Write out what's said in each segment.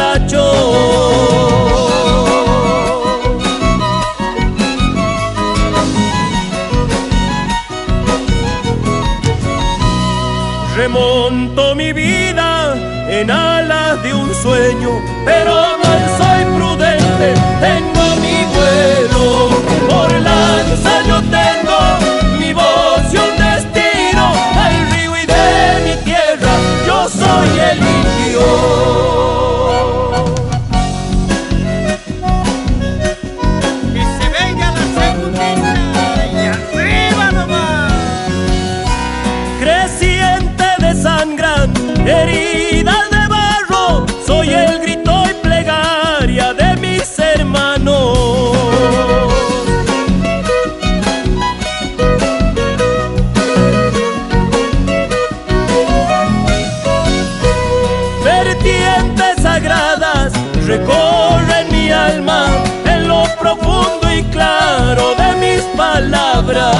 muchacho. Remonto mi vida en alas de un sueño, pero no soy prudente, tengo mi vuelo. Por lanza yo tengo mi voz y un destino, al río y de mi tierra yo soy el indio. Que se venga la segundita y arriba nomás. Creciente desangran heridas de barro, soy el grito y plegaria de mis hermanos. Vertientes sagradas recorren mi alma en lo profundo y claro de mis palabras.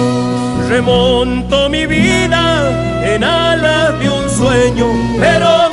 Remonto mi vida en alas de un sueño, pero